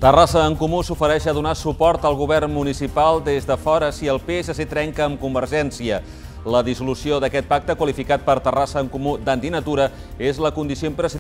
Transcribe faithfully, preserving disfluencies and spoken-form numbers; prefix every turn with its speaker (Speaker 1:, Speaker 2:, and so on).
Speaker 1: Terrassa en Comú s'ofereix a donar suport al govern municipal des de fora si el P S C trenca amb Convergència. La dissolució d'aquest pacte, qualificat per Terrassa en Comú d'antinatura, és la condició imprescindible